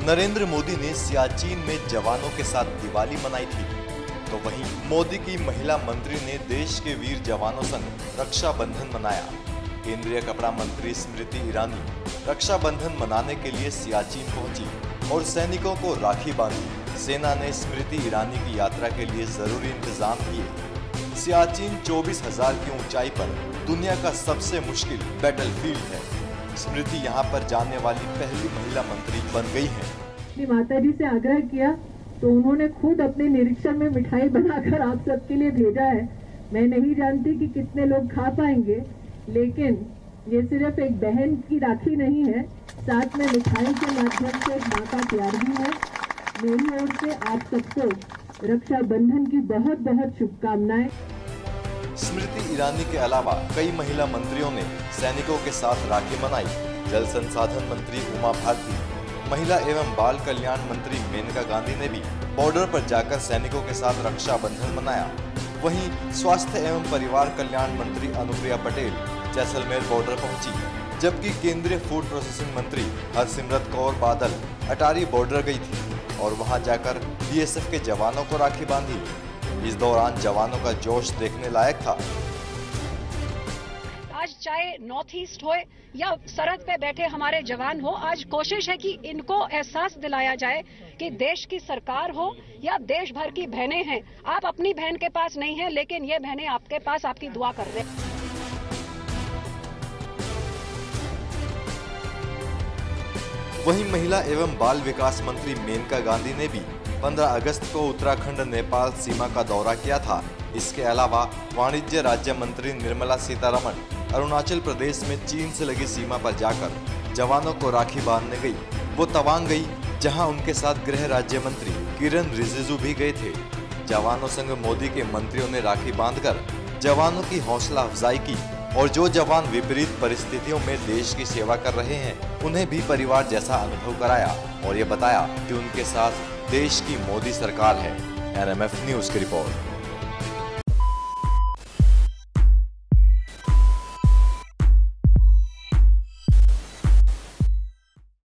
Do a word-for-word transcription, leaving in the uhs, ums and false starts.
नरेंद्र मोदी ने सियाचिन में जवानों के साथ दिवाली मनाई थी, तो वहीं मोदी की महिला मंत्री ने देश के वीर जवानों संग रक्षाबंधन मनाया। केंद्रीय कपड़ा मंत्री स्मृति ईरानी रक्षाबंधन मनाने के लिए सियाचिन पहुंची और सैनिकों को राखी बांधी। सेना ने स्मृति ईरानी की यात्रा के लिए जरूरी इंतजाम किए। सियाचिन चौबीस हजार की ऊंचाई पर दुनिया का सबसे मुश्किल बैटलफील्ड है। स्मृति यहाँ पर जाने वाली पहली महिला मंत्री बन गई हैं। अपनी माता जी से आग्रह किया तो उन्होंने खुद अपने निरीक्षण में मिठाई बनाकर आप सबके लिए भेजा है। मैं नहीं जानती कि कितने लोग खा पाएंगे, लेकिन ये सिर्फ एक बहन की राखी नहीं है, साथ में मिठाई के माध्यम से एक माँ का प्यार भी है। मेरी ओर से आप सबको रक्षाबंधन की बहुत बहुत शुभकामनाएं। स्मृति ईरानी के अलावा कई महिला मंत्रियों ने सैनिकों के साथ राखी मनाई। जल संसाधन मंत्री उमा भारती, महिला एवं बाल कल्याण मंत्री मेनका गांधी ने भी बॉर्डर पर जाकर सैनिकों के साथ रक्षाबंधन मनाया। वहीं स्वास्थ्य एवं परिवार कल्याण मंत्री अनुप्रिया पटेल जैसलमेर बॉर्डर पहुंची, जबकि केंद्रीय फूड प्रोसेसिंग मंत्री हरसिमरत कौर बादल अटारी बॉर्डर गई थी और वहां जाकर बीएसएफ के जवानों को राखी बांधी। इस दौरान जवानों का जोश देखने लायक था। आज चाहे नॉर्थ ईस्ट हो या सरहद पे बैठे हमारे जवान हो, आज कोशिश है कि इनको एहसास दिलाया जाए कि देश की सरकार हो या देश भर की बहनें हैं, आप अपनी बहन के पास नहीं हैं, लेकिन ये बहनें आपके पास आपकी दुआ कर रहे हैं। वहीं महिला एवं बाल विकास मंत्री मेनका गांधी ने भी पंद्रह अगस्त को उत्तराखंड नेपाल सीमा का दौरा किया था। इसके अलावा वाणिज्य राज्य मंत्री निर्मला सीतारमण अरुणाचल प्रदेश में चीन से लगी सीमा पर जाकर जवानों को राखी बांधने गई। वो तवांग गई, जहां उनके साथ गृह राज्य मंत्री किरण रिजिजू भी गए थे। जवानों संग मोदी के मंत्रियों ने राखी बांधकर जवानों की हौसला अफजाई की और जो जवान विपरीत परिस्थितियों में देश की सेवा कर रहे हैं, उन्हें भी परिवार जैसा अनुभव कराया और ये बताया कि उनके साथ देश की मोदी सरकार है। एनएमएफ न्यूज की रिपोर्ट।